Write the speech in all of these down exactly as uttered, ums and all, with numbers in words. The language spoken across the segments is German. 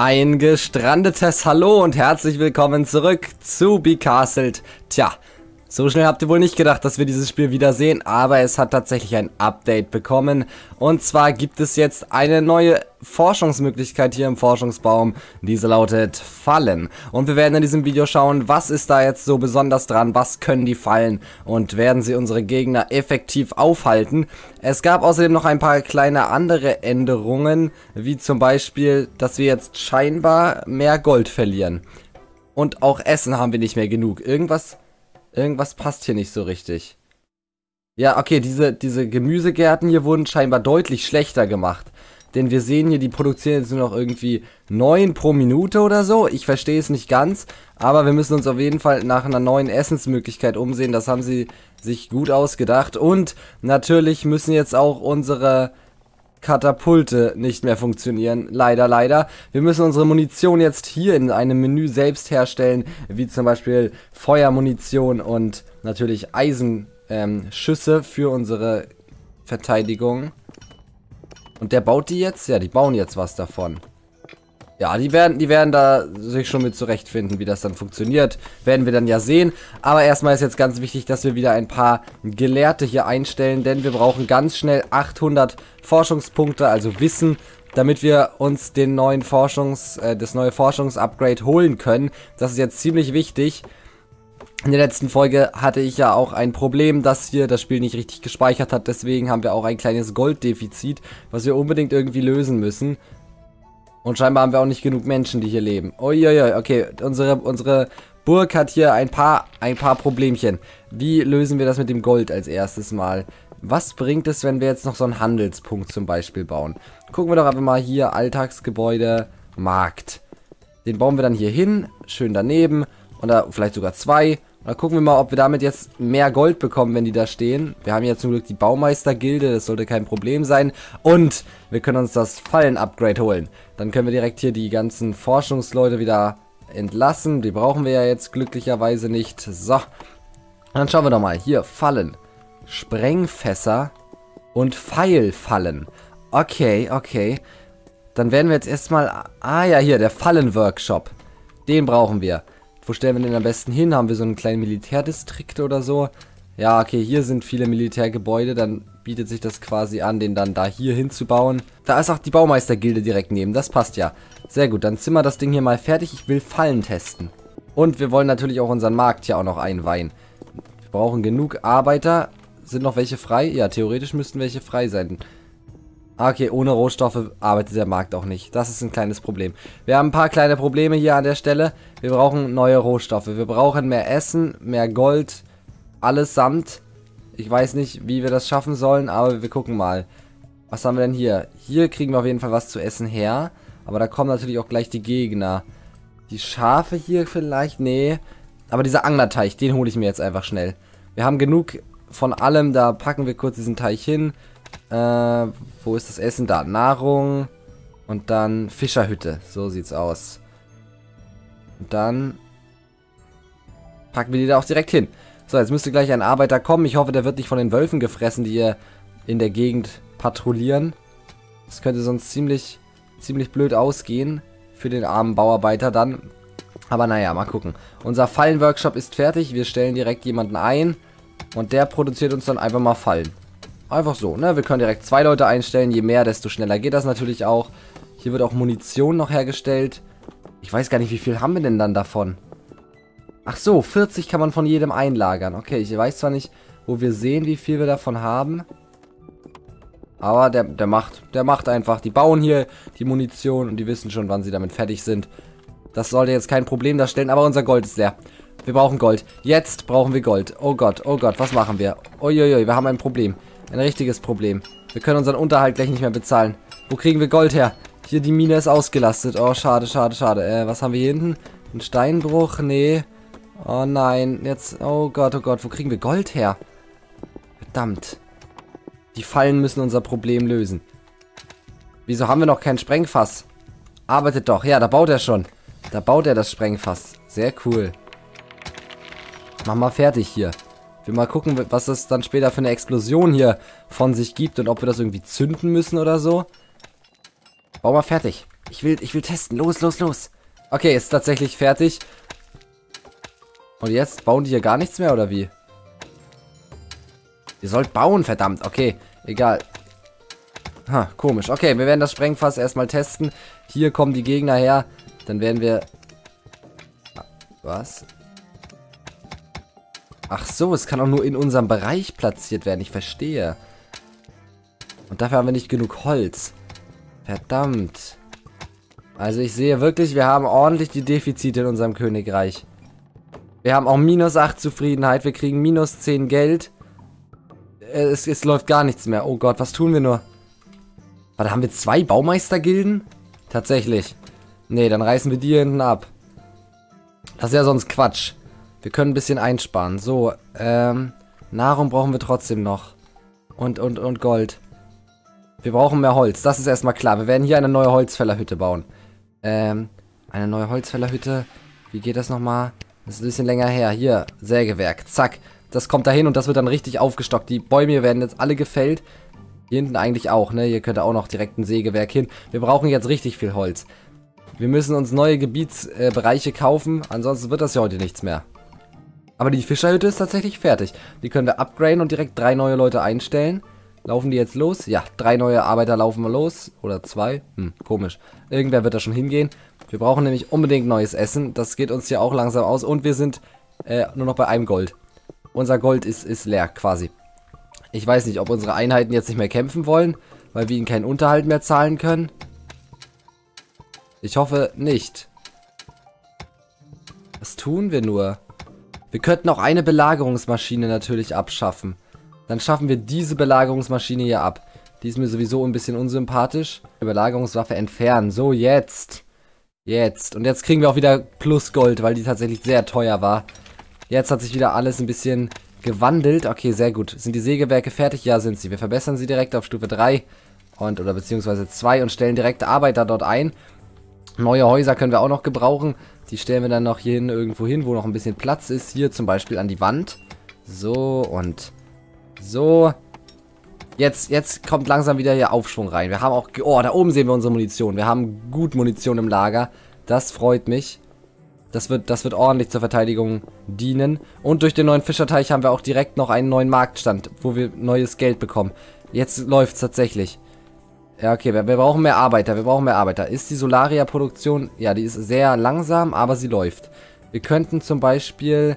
Ein gestrandetes Hallo und herzlich willkommen zurück zu Becastled. Tja, so schnell habt ihr wohl nicht gedacht, dass wir dieses Spiel wiedersehen, aber es hat tatsächlich ein Update bekommen. Und zwar gibt es jetzt eine neue Forschungsmöglichkeit hier im Forschungsbaum. Diese lautet Fallen. Und wir werden in diesem Video schauen, was ist da jetzt so besonders dran, was können die Fallen und werden sie unsere Gegner effektiv aufhalten. Es gab außerdem noch ein paar kleine andere Änderungen, wie zum Beispiel, dass wir jetzt scheinbar mehr Gold verlieren. Und auch Essen haben wir nicht mehr genug. Irgendwas... Irgendwas passt hier nicht so richtig. Ja, okay, diese, diese Gemüsegärten hier wurden scheinbar deutlich schlechter gemacht. Denn wir sehen hier, die produzieren jetzt nur noch irgendwie neun pro Minute oder so. Ich verstehe es nicht ganz, aber wir müssen uns auf jeden Fall nach einer neuen Essensmöglichkeit umsehen. Das haben sie sich gut ausgedacht. Und natürlich müssen jetzt auch unsere Katapulte nicht mehr funktionieren. Leider, leider. Wir müssen unsere Munition jetzt hier in einem Menü selbst herstellen, wie zum Beispiel Feuermunition und natürlich Eisenschüsse ähm, für unsere Verteidigung. Und der baut die jetzt? Ja, die bauen jetzt was davon. Ja, die werden, die werden da sich schon mit zurechtfinden, wie das dann funktioniert. Werden wir dann ja sehen. Aber erstmal ist jetzt ganz wichtig, dass wir wieder ein paar Gelehrte hier einstellen, denn wir brauchen ganz schnell achthundert Forschungspunkte, also Wissen, damit wir uns den neuen Forschungs, äh, das neue Forschungsupgrade holen können. Das ist jetzt ziemlich wichtig. In der letzten Folge hatte ich ja auch ein Problem, dass hier das Spiel nicht richtig gespeichert hat. Deswegen haben wir auch ein kleines Golddefizit, was wir unbedingt irgendwie lösen müssen. Und scheinbar haben wir auch nicht genug Menschen, die hier leben. Uiuiui, okay, unsere, unsere Burg hat hier ein paar, ein paar Problemchen. Wie lösen wir das mit dem Gold als erstes mal? Was bringt es, wenn wir jetzt noch so einen Handelspunkt zum Beispiel bauen? Gucken wir doch einfach mal hier, Alltagsgebäude, Markt. Den bauen wir dann hier hin, schön daneben, oder vielleicht sogar zwei. Und dann gucken wir mal, ob wir damit jetzt mehr Gold bekommen, wenn die da stehen. Wir haben ja zum Glück die Baumeistergilde, das sollte kein Problem sein. Und wir können uns das Fallen-Upgrade holen. Dann können wir direkt hier die ganzen Forschungsleute wieder entlassen. Die brauchen wir ja jetzt glücklicherweise nicht. So, und dann schauen wir doch mal. Hier, Fallen, Sprengfässer und Pfeilfallen. Okay, okay. Dann werden wir jetzt erstmal... Ah ja, hier, der Fallen-Workshop. Den brauchen wir. Wo stellen wir den am besten hin? Haben wir so einen kleinen Militärdistrikt oder so? Ja, okay, hier sind viele Militärgebäude. Dann bietet sich das quasi an, den dann da hier hinzubauen. Da ist auch die Baumeistergilde direkt neben. Das passt ja. Sehr gut, dann sind wir das Ding hier mal fertig. Ich will Fallen testen. Und wir wollen natürlich auch unseren Markt hier auch noch einweihen. Wir brauchen genug Arbeiter. Sind noch welche frei? Ja, theoretisch müssten welche frei sein. Okay, ohne Rohstoffe arbeitet der Markt auch nicht. Das ist ein kleines Problem. Wir haben ein paar kleine Probleme hier an der Stelle. Wir brauchen neue Rohstoffe. Wir brauchen mehr Essen, mehr Gold, allesamt. Ich weiß nicht, wie wir das schaffen sollen, aber wir gucken mal. Was haben wir denn hier? Hier kriegen wir auf jeden Fall was zu essen her. Aber da kommen natürlich auch gleich die Gegner. Die Schafe hier vielleicht? Nee. Aber dieser Anglerteich, den hole ich mir jetzt einfach schnell. Wir haben genug von allem. Da packen wir kurz diesen Teich hin. Äh, wo ist das Essen? Da, Nahrung und dann Fischerhütte. So sieht's aus. Und dann packen wir die da auch direkt hin. So, jetzt müsste gleich ein Arbeiter kommen. Ich hoffe, der wird nicht von den Wölfen gefressen, die hier in der Gegend patrouillieren. Das könnte sonst ziemlich, ziemlich blöd ausgehen für den armen Bauarbeiter dann. Aber naja, mal gucken. Unser Fallenworkshop ist fertig. Wir stellen direkt jemanden ein und der produziert uns dann einfach mal Fallen. Einfach so, ne? Wir können direkt zwei Leute einstellen. Je mehr, desto schneller geht das natürlich auch. Hier wird auch Munition noch hergestellt. Ich weiß gar nicht, wie viel haben wir denn dann davon? Ach so, vierzig kann man von jedem einlagern. Okay, ich weiß zwar nicht, wo wir sehen, wie viel wir davon haben. Aber der, der macht, der macht einfach. Die bauen hier die Munition und die wissen schon, wann sie damit fertig sind. Das sollte jetzt kein Problem darstellen, aber unser Gold ist leer. Wir brauchen Gold. Jetzt brauchen wir Gold. Oh Gott, oh Gott, was machen wir? Uiuiui, wir haben ein Problem. Ein richtiges Problem. Wir können unseren Unterhalt gleich nicht mehr bezahlen. Wo kriegen wir Gold her? Hier, die Mine ist ausgelastet. Oh, schade, schade, schade. Äh, was haben wir hier hinten? Ein Steinbruch? Nee. Oh nein. Jetzt, oh Gott, oh Gott. Wo kriegen wir Gold her? Verdammt. Die Fallen müssen unser Problem lösen. Wieso haben wir noch kein Sprengfass? Arbeitet doch. Ja, da baut er schon. Da baut er das Sprengfass. Sehr cool. Mach mal fertig hier. Ich will mal gucken, was das dann später für eine Explosion hier von sich gibt und ob wir das irgendwie zünden müssen oder so. Bau mal fertig. Ich will, ich will testen. Los, los, los. Okay, ist tatsächlich fertig. Und jetzt bauen die hier gar nichts mehr, oder wie? Ihr sollt bauen, verdammt. Okay, egal. Ha, komisch. Okay, wir werden das Sprengfass erstmal testen. Hier kommen die Gegner her. Dann werden wir... Was? Ach so, es kann auch nur in unserem Bereich platziert werden. Ich verstehe. Und dafür haben wir nicht genug Holz. Verdammt. Also ich sehe wirklich, wir haben ordentlich die Defizite in unserem Königreich. Wir haben auch minus acht Zufriedenheit. Wir kriegen minus zehn Geld. Es, es läuft gar nichts mehr. Oh Gott, was tun wir nur? Warte, haben wir zwei Baumeistergilden? Tatsächlich. Nee, dann reißen wir die hier hinten ab. Das ist ja sonst Quatsch. Wir können ein bisschen einsparen. So, ähm, Nahrung brauchen wir trotzdem noch. Und, und, und Gold. Wir brauchen mehr Holz. Das ist erstmal klar. Wir werden hier eine neue Holzfällerhütte bauen. Ähm, eine neue Holzfällerhütte. Wie geht das nochmal? Das ist ein bisschen länger her. Hier, Sägewerk. Zack. Das kommt dahin und das wird dann richtig aufgestockt. Die Bäume hier werden jetzt alle gefällt. Hier hinten eigentlich auch, ne? Hier könnte auch noch direkt ein Sägewerk hin. Wir brauchen jetzt richtig viel Holz. Wir müssen uns neue Gebietsbereiche äh, kaufen. Ansonsten wird das ja heute nichts mehr. Aber die Fischerhütte ist tatsächlich fertig. Die können wir upgraden und direkt drei neue Leute einstellen. Laufen die jetzt los? Ja, drei neue Arbeiter laufen wir los. Oder zwei? Hm, komisch. Irgendwer wird da schon hingehen. Wir brauchen nämlich unbedingt neues Essen. Das geht uns hier auch langsam aus. Und wir sind äh, nur noch bei einem Gold. Unser Gold ist, ist leer, quasi. Ich weiß nicht, ob unsere Einheiten jetzt nicht mehr kämpfen wollen, weil wir ihnen keinen Unterhalt mehr zahlen können. Ich hoffe nicht. Was tun wir nur? Wir könnten auch eine Belagerungsmaschine natürlich abschaffen. Dann schaffen wir diese Belagerungsmaschine hier ab. Die ist mir sowieso ein bisschen unsympathisch. Belagerungswaffe entfernen. So, jetzt. Jetzt. Und jetzt kriegen wir auch wieder plus Gold, weil die tatsächlich sehr teuer war. Jetzt hat sich wieder alles ein bisschen gewandelt. Okay, sehr gut. Sind die Sägewerke fertig? Ja, sind sie. Wir verbessern sie direkt auf Stufe drei. Und, oder beziehungsweise zwei und stellen direkt Arbeiter dort ein. Neue Häuser können wir auch noch gebrauchen. Die stellen wir dann noch hier hin, irgendwo hin, wo noch ein bisschen Platz ist. Hier zum Beispiel an die Wand. So und so. Jetzt, jetzt kommt langsam wieder hier Aufschwung rein. Wir haben auch... Oh, da oben sehen wir unsere Munition. Wir haben gut Munition im Lager. Das freut mich. Das wird, das wird ordentlich zur Verteidigung dienen. Und durch den neuen Fischerteich haben wir auch direkt noch einen neuen Marktstand, wo wir neues Geld bekommen. Jetzt läuft es tatsächlich. Ja, okay, wir, wir brauchen mehr Arbeiter. Wir brauchen mehr Arbeiter. Ist die Solaria-Produktion... Ja, die ist sehr langsam, aber sie läuft. Wir könnten zum Beispiel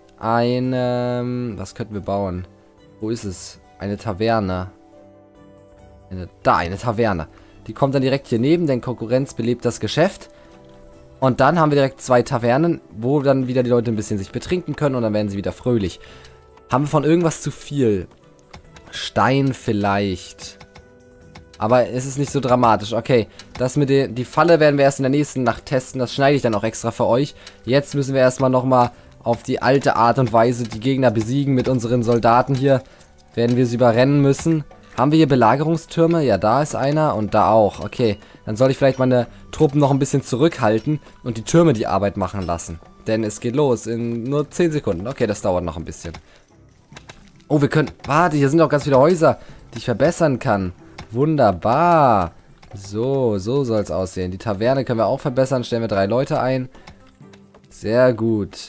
eine... Was könnten wir bauen? Wo ist es? Eine Taverne. Eine, da, eine Taverne. Die kommt dann direkt hier neben, denn Konkurrenz belebt das Geschäft. Und dann haben wir direkt zwei Tavernen, wo dann wieder die Leute ein bisschen sich betrinken können und dann werden sie wieder fröhlich. Haben wir von irgendwas zu viel? Stein vielleicht. Aber es ist nicht so dramatisch. Okay, das mit der, die Falle werden wir erst in der nächsten Nacht testen. Das schneide ich dann auch extra für euch. Jetzt müssen wir erstmal nochmal auf die alte Art und Weise die Gegner besiegen mit unseren Soldaten hier. Werden wir sie überrennen müssen. Haben wir hier Belagerungstürme? Ja, da ist einer und da auch. Okay, dann soll ich vielleicht meine Truppen noch ein bisschen zurückhalten und die Türme die Arbeit machen lassen. Denn es geht los in nur zehn Sekunden. Okay, das dauert noch ein bisschen. Oh, wir können... Warte, hier sind auch ganz viele Häuser, die ich verbessern kann. Wunderbar. So, so soll es aussehen. Die Taverne können wir auch verbessern. Stellen wir drei Leute ein. Sehr gut.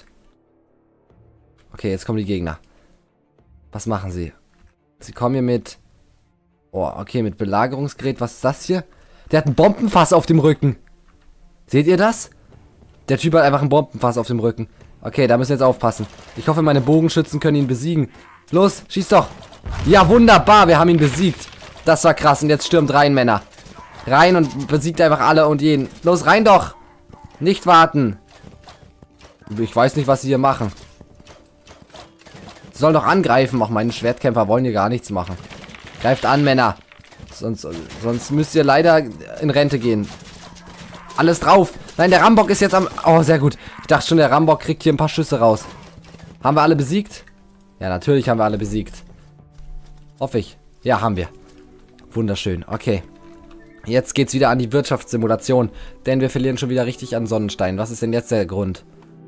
Okay, jetzt kommen die Gegner. Was machen sie? Sie kommen hier mit... Oh, okay, mit Belagerungsgerät. Was ist das hier? Der hat ein Bombenfass auf dem Rücken. Seht ihr das? Der Typ hat einfach ein Bombenfass auf dem Rücken. Okay, da müssen wir jetzt aufpassen. Ich hoffe, meine Bogenschützen können ihn besiegen. Los, schieß doch. Ja, wunderbar, wir haben ihn besiegt. Das war krass. Und jetzt stürmt rein, Männer. Rein und besiegt einfach alle und jeden. Los, rein doch. Nicht warten. Ich weiß nicht, was sie hier machen. Sie sollen doch angreifen. Auch meine Schwertkämpfer wollen hier gar nichts machen. Greift an, Männer. Sonst, sonst müsst ihr leider in Rente gehen. Alles drauf. Nein, der Rambock ist jetzt am... Oh, sehr gut. Ich dachte schon, der Rambock kriegt hier ein paar Schüsse raus. Haben wir alle besiegt? Ja, natürlich haben wir alle besiegt. Hoffe ich. Ja, haben wir. Wunderschön. Okay. Jetzt geht's wieder an die Wirtschaftssimulation. Denn wir verlieren schon wieder richtig an Sonnenstein. Was ist denn jetzt der Grund?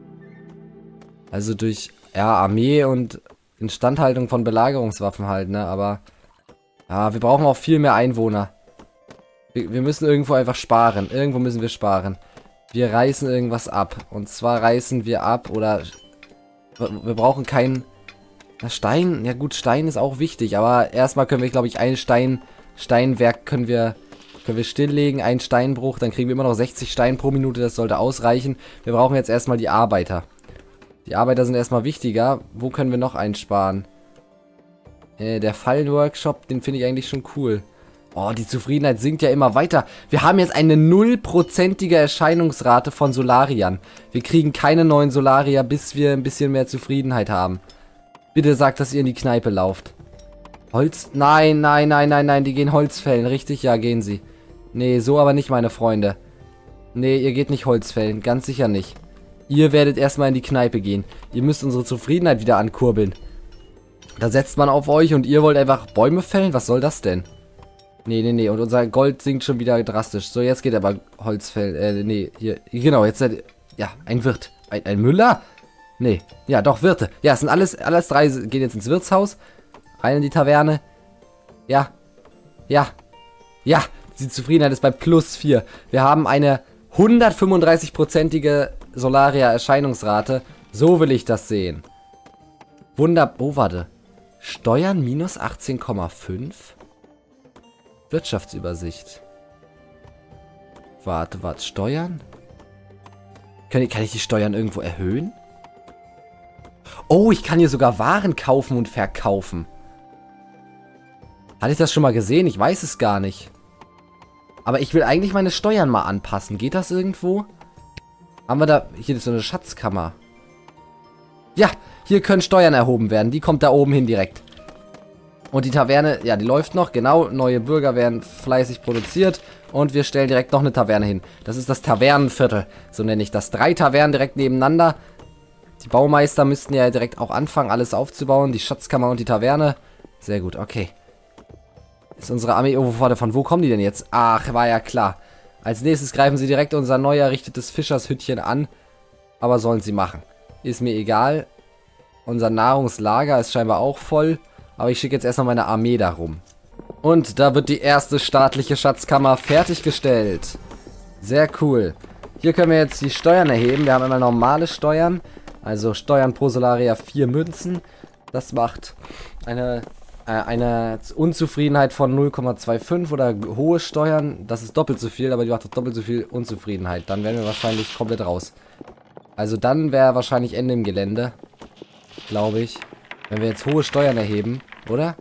Also durch... Ja, Armee und Instandhaltung von Belagerungswaffen halt, ne? Aber... Ja, wir brauchen auch viel mehr Einwohner. Wir, wir müssen irgendwo einfach sparen. Irgendwo müssen wir sparen. Wir reißen irgendwas ab. Und zwar reißen wir ab oder... Wir brauchen keinen... Na, Stein? Ja gut, Stein ist auch wichtig. Aber erstmal können wir, glaube ich, ein Stein... Steinwerk können wir... Können wir stilllegen. Ein Steinbruch. Dann kriegen wir immer noch sechzig Stein pro Minute. Das sollte ausreichen. Wir brauchen jetzt erstmal die Arbeiter. Die Arbeiter sind erstmal wichtiger. Wo können wir noch einsparen? Äh, der Fallenworkshop, den finde ich eigentlich schon cool. Oh, die Zufriedenheit sinkt ja immer weiter. Wir haben jetzt eine null-prozentige Erscheinungsrate von Solariern. Wir kriegen keine neuen Solarier, bis wir ein bisschen mehr Zufriedenheit haben. Bitte sagt, dass ihr in die Kneipe lauft. Holz? Nein, nein, nein, nein, nein, die gehen Holz fällen. Richtig, ja, gehen sie. Nee, so aber nicht, meine Freunde. Nee, ihr geht nicht Holz fällen, ganz sicher nicht. Ihr werdet erstmal in die Kneipe gehen. Ihr müsst unsere Zufriedenheit wieder ankurbeln. Da setzt man auf euch und ihr wollt einfach Bäume fällen? Was soll das denn? Nee, nee, nee. Und unser Gold sinkt schon wieder drastisch. So, jetzt geht aber Holzfällen. Äh, nee, hier. Genau, jetzt seid ihr... Ja, ein Wirt. Ein, ein Müller? Nee. Ja, doch, Wirte. Ja, es sind alles... Alles drei gehen jetzt ins Wirtshaus. Rein in die Taverne. Ja. Ja. Ja. Die Zufriedenheit ist bei plus vier. Wir haben eine hundertfünfunddreißig-prozentige Solaria-Erscheinungsrate. So will ich das sehen. Wunder... Oh, warte. Steuern minus achtzehn Komma fünf? Wirtschaftsübersicht. Warte, warte. Steuern? Kann ich, kann ich die Steuern irgendwo erhöhen? Oh, ich kann hier sogar Waren kaufen und verkaufen. Hatte ich das schon mal gesehen? Ich weiß es gar nicht. Aber ich will eigentlich meine Steuern mal anpassen. Geht das irgendwo? Haben wir da... Hier ist so eine Schatzkammer. Ja, hier können Steuern erhoben werden. Die kommt da oben hin direkt. Und die Taverne, ja, die läuft noch. Genau, neue Bürger werden fleißig produziert. Und wir stellen direkt noch eine Taverne hin. Das ist das Tavernenviertel. So nenne ich das. Drei Tavernen direkt nebeneinander. Die Baumeister müssten ja direkt auch anfangen, alles aufzubauen. Die Schatzkammer und die Taverne. Sehr gut, okay. Ist unsere Armee... Oh, warte, von wo kommen die denn jetzt? Ach, war ja klar. Als nächstes greifen sie direkt unser neu errichtetes Fischershüttchen an. Aber sollen sie machen. Ist mir egal. Unser Nahrungslager ist scheinbar auch voll. Aber ich schicke jetzt erstmal meine Armee darum. Und da wird die erste staatliche Schatzkammer fertiggestellt. Sehr cool. Hier können wir jetzt die Steuern erheben. Wir haben immer normale Steuern. Also Steuern pro Solaria vier Münzen. Das macht eine, äh, eine Unzufriedenheit von null Komma fünfundzwanzig oder hohe Steuern. Das ist doppelt so viel, aber die macht doch doppelt so viel Unzufriedenheit. Dann wären wir wahrscheinlich komplett raus. Also dann wäre wahrscheinlich Ende im Gelände. Glaube ich. Wenn wir jetzt hohe Steuern erheben, oder?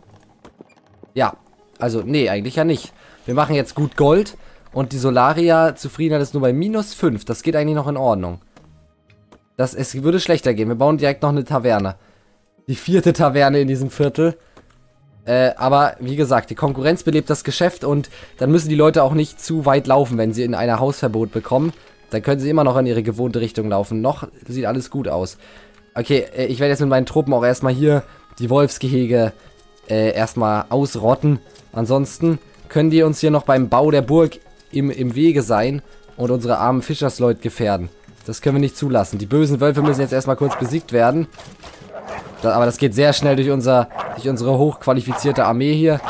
Ja. Also, nee, eigentlich ja nicht. Wir machen jetzt gut Gold. Und die Solaria-Zufriedenheit ist nur bei minus fünf. Das geht eigentlich noch in Ordnung. Das, es würde schlechter gehen. Wir bauen direkt noch eine Taverne. Die vierte Taverne in diesem Viertel. Äh, aber wie gesagt, die Konkurrenz belebt das Geschäft. Und dann müssen die Leute auch nicht zu weit laufen, wenn sie in einer Hausverbot bekommen. Dann können sie immer noch in ihre gewohnte Richtung laufen. Noch sieht alles gut aus. Okay, äh, ich werde jetzt mit meinen Truppen auch erstmal hier die Wolfsgehege äh, erstmal ausrotten. Ansonsten können die uns hier noch beim Bau der Burg im, im Wege sein und unsere armen Fischersleute gefährden. Das können wir nicht zulassen. Die bösen Wölfe müssen jetzt erstmal kurz besiegt werden. Das, aber das geht sehr schnell durch, unser, durch unsere hochqualifizierte Armee hier.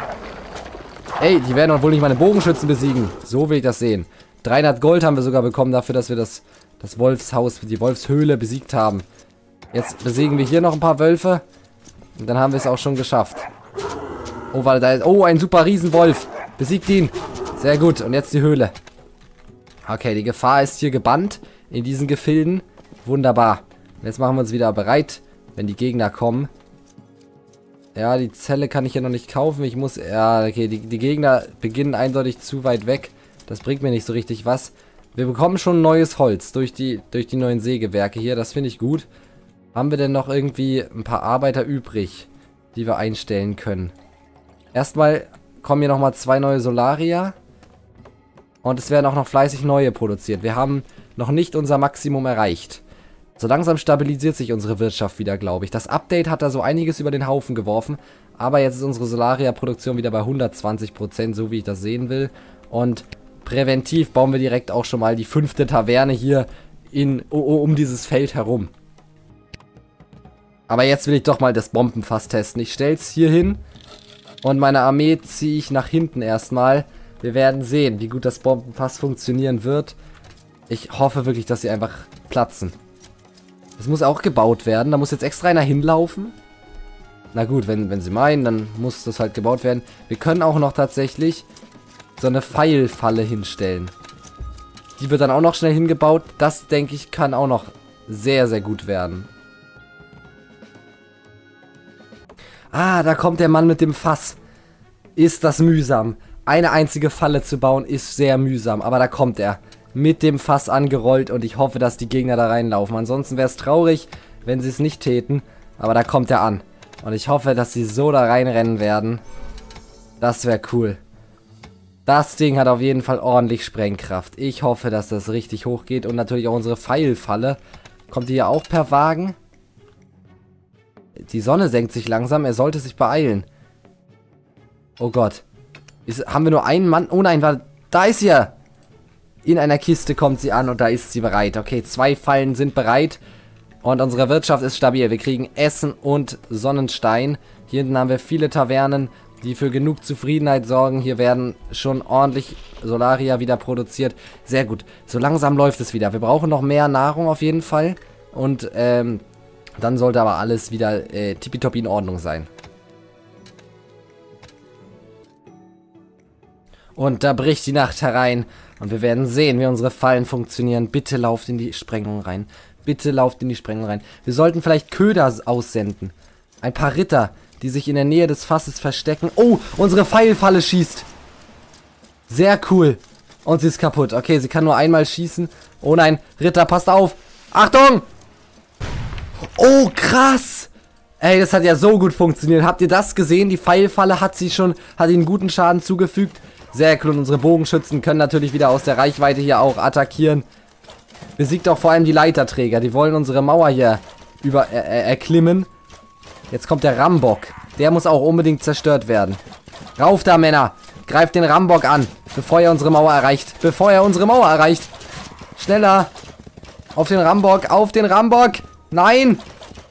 Ey, die werden doch wohl nicht meine Bogenschützen besiegen. So will ich das sehen. dreihundert Gold haben wir sogar bekommen dafür, dass wir das, das Wolfshaus, die Wolfshöhle besiegt haben. Jetzt besiegen wir hier noch ein paar Wölfe. Und dann haben wir es auch schon geschafft. Oh, warte, da ist... Oh, ein super Riesenwolf. Besiegt ihn. Sehr gut. Und jetzt die Höhle. Okay, die Gefahr ist hier gebannt. In diesen Gefilden. Wunderbar. Und jetzt machen wir uns wieder bereit, wenn die Gegner kommen. Ja, die Zelle kann ich ja noch nicht kaufen. Ich muss... Ja, okay, die, die Gegner beginnen eindeutig zu weit weg. Das bringt mir nicht so richtig was. Wir bekommen schon neues Holz durch die, durch die neuen Sägewerke hier. Das finde ich gut. Haben wir denn noch irgendwie ein paar Arbeiter übrig, die wir einstellen können? Erstmal kommen hier nochmal zwei neue Solaria. Und es werden auch noch fleißig neue produziert. Wir haben noch nicht unser Maximum erreicht. So langsam stabilisiert sich unsere Wirtschaft wieder, glaube ich. Das Update hat da so einiges über den Haufen geworfen. Aber jetzt ist unsere Solaria-Produktion wieder bei hundertzwanzig Prozent, so wie ich das sehen will. Und präventiv bauen wir direkt auch schon mal die fünfte Taverne hier in, um dieses Feld herum. Aber jetzt will ich doch mal das Bombenfass testen. Ich stelle es hier hin und meine Armee ziehe ich nach hinten erstmal. Wir werden sehen, wie gut das Bombenfass funktionieren wird. Ich hoffe wirklich, dass sie einfach platzen. Es muss auch gebaut werden. Da muss jetzt extra einer hinlaufen. Na gut, wenn, wenn sie meinen, dann muss das halt gebaut werden. Wir können auch noch tatsächlich so eine Pfeilfalle hinstellen. Die wird dann auch noch schnell hingebaut. Das, denke ich, kann auch noch sehr, sehr gut werden. Ah, da kommt der Mann mit dem Fass. Ist das mühsam. Eine einzige Falle zu bauen ist sehr mühsam. Aber da kommt er. Mit dem Fass angerollt. Und ich hoffe, dass die Gegner da reinlaufen. Ansonsten wäre es traurig, wenn sie es nicht täten. Aber da kommt er an. Und ich hoffe, dass sie so da reinrennen werden. Das wäre cool. Das Ding hat auf jeden Fall ordentlich Sprengkraft. Ich hoffe, dass das richtig hoch geht. Und natürlich auch unsere Pfeilfalle. Kommt die hier auch per Wagen? Die Sonne senkt sich langsam. Er sollte sich beeilen. Oh Gott. Ist, haben wir nur einen Mann? Oh nein, war, da ist sie. In einer Kiste kommt sie an und da ist sie bereit. Okay, zwei Fallen sind bereit. Und unsere Wirtschaft ist stabil. Wir kriegen Essen und Sonnenstein. Hier hinten haben wir viele Tavernen, die für genug Zufriedenheit sorgen. Hier werden schon ordentlich Solaria wieder produziert. Sehr gut. So langsam läuft es wieder. Wir brauchen noch mehr Nahrung auf jeden Fall. Und ähm, dann sollte aber alles wieder äh, tippitoppi in Ordnung sein. Und da bricht die Nacht herein. Und wir werden sehen, wie unsere Fallen funktionieren. Bitte lauft in die Sprengung rein. Bitte lauft in die Sprengung rein. Wir sollten vielleicht Köder aussenden. Ein paar Ritter, die sich in der Nähe des Fasses verstecken. Oh, unsere Pfeilfalle schießt. Sehr cool. Und sie ist kaputt. Okay, sie kann nur einmal schießen. Oh nein, Ritter, passt auf. Achtung! Oh, krass. Ey, das hat ja so gut funktioniert. Habt ihr das gesehen? Die Pfeilfalle hat sie schon, hat ihnen guten Schaden zugefügt. Sehr cool. Und unsere Bogenschützen können natürlich wieder aus der Reichweite hier auch attackieren. Besiegt auch vor allem die Leiterträger. Die wollen unsere Mauer hier über äh, äh, erklimmen. Jetzt kommt der Rambock. Der muss auch unbedingt zerstört werden. Rauf da, Männer. Greift den Rambock an, bevor er unsere Mauer erreicht. Bevor er unsere Mauer erreicht. Schneller. Auf den Rambock. Auf den Rambock. Nein.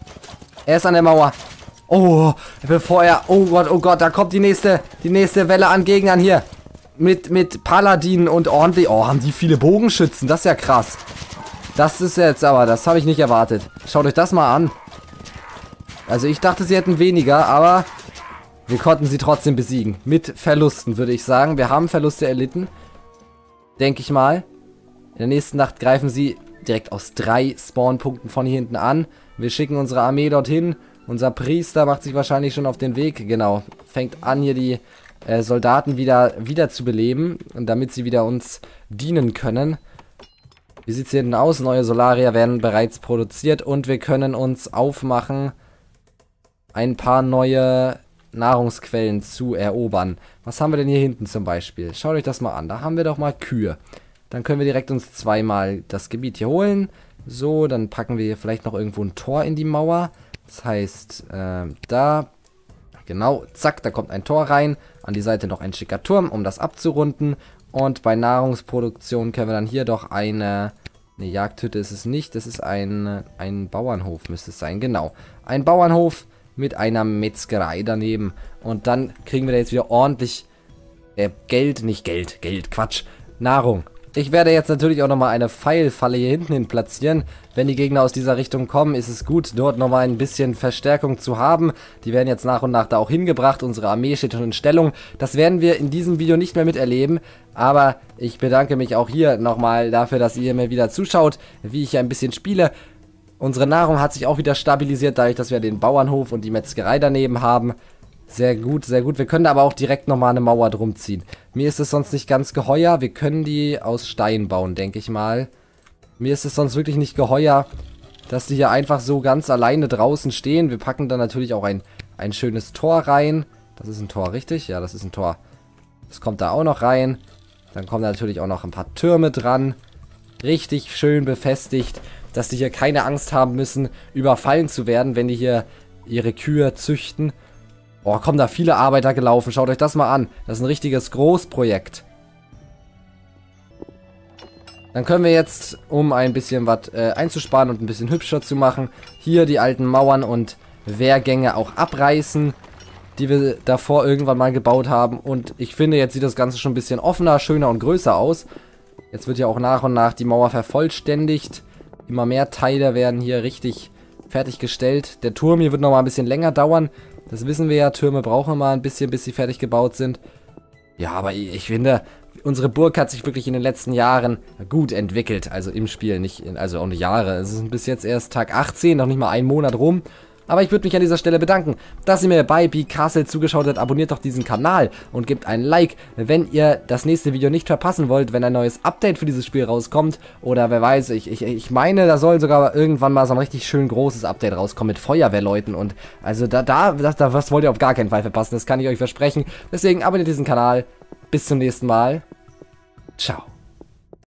Er ist an der Mauer. Oh, bevor er... Oh Gott, oh Gott, da kommt die nächste, die nächste Welle an Gegnern hier. Mit, mit Paladinen und ordentlich... Oh, haben die viele Bogenschützen. Das ist ja krass. Das ist jetzt aber... Das habe ich nicht erwartet. Schaut euch das mal an. Also ich dachte, sie hätten weniger, aber... Wir konnten sie trotzdem besiegen. Mit Verlusten, würde ich sagen. Wir haben Verluste erlitten. Denke ich mal. In der nächsten Nacht greifen sie direkt aus drei Spawnpunkten von hier hinten an. Wir schicken unsere Armee dorthin. Unser Priester macht sich wahrscheinlich schon auf den Weg. Genau. Fängt an, hier die... Äh, Soldaten wieder, wieder zu beleben, und damit sie wieder uns dienen können. Wie sieht es hier denn aus? Neue Solaria werden bereits produziert und wir können uns aufmachen, ein paar neue Nahrungsquellen zu erobern. Was haben wir denn hier hinten zum Beispiel? Schaut euch das mal an. Da haben wir doch mal Kühe. Dann können wir direkt uns zweimal das Gebiet hier holen. So, dann packen wir hier vielleicht noch irgendwo ein Tor in die Mauer. Das heißt, äh, da... Genau, zack, da kommt ein Tor rein. An die Seite noch ein schicker Turm, um das abzurunden. Und bei Nahrungsproduktion können wir dann hier doch eine... Eine Jagdhütte ist es nicht, das ist ein, ein Bauernhof, müsste es sein, genau. Ein Bauernhof mit einer Metzgerei daneben. Und dann kriegen wir da jetzt wieder ordentlich äh, Geld, nicht Geld, Geld, Quatsch, Nahrung. Ich werde jetzt natürlich auch nochmal eine Pfeilfalle hier hinten hin platzieren. Wenn die Gegner aus dieser Richtung kommen, ist es gut, dort nochmal ein bisschen Verstärkung zu haben. Die werden jetzt nach und nach da auch hingebracht. Unsere Armee steht schon in Stellung. Das werden wir in diesem Video nicht mehr miterleben. Aber ich bedanke mich auch hier nochmal dafür, dass ihr mir wieder zuschaut, wie ich ein bisschen spiele. Unsere Nahrung hat sich auch wieder stabilisiert, dadurch, dass wir den Bauernhof und die Metzgerei daneben haben. Sehr gut, sehr gut. Wir können aber auch direkt nochmal eine Mauer drum ziehen. Mir ist es sonst nicht ganz geheuer. Wir können die aus Stein bauen, denke ich mal. Mir ist es sonst wirklich nicht geheuer, dass die hier einfach so ganz alleine draußen stehen. Wir packen dann natürlich auch ein, ein schönes Tor rein. Das ist ein Tor, richtig? Ja, das ist ein Tor. Das kommt da auch noch rein. Dann kommen natürlich auch noch ein paar Türme dran. Richtig schön befestigt, dass die hier keine Angst haben müssen, überfallen zu werden, wenn die hier ihre Kühe züchten. Oh, kommen da viele Arbeiter gelaufen. Schaut euch das mal an. Das ist ein richtiges Großprojekt. Dann können wir jetzt, um ein bisschen was äh, einzusparen und ein bisschen hübscher zu machen, hier die alten Mauern und Wehrgänge auch abreißen. die wir davor irgendwann mal gebaut haben. Und ich finde, jetzt sieht das Ganze schon ein bisschen offener, schöner und größer aus. Jetzt wird ja auch nach und nach die Mauer vervollständigt. Immer mehr Teile werden hier richtig fertiggestellt. Der Turm hier wird noch mal ein bisschen länger dauern. Das wissen wir ja, Türme brauchen mal ein bisschen, bis sie fertig gebaut sind. Ja, aber ich finde, unsere Burg hat sich wirklich in den letzten Jahren gut entwickelt. Also im Spiel, nicht in, also ohne Jahre. Es ist bis jetzt erst Tag achtzehn, noch nicht mal einen Monat rum. Aber ich würde mich an dieser Stelle bedanken, dass ihr mir bei BeCastle zugeschaut habt. Abonniert doch diesen Kanal und gebt ein Like, wenn ihr das nächste Video nicht verpassen wollt, wenn ein neues Update für dieses Spiel rauskommt. Oder wer weiß, ich, ich, ich meine, da soll sogar irgendwann mal so ein richtig schön großes Update rauskommen mit Feuerwehrleuten. Und also da, da, das, das wollt ihr auf gar keinen Fall verpassen, das kann ich euch versprechen. Deswegen abonniert diesen Kanal. Bis zum nächsten Mal. Ciao.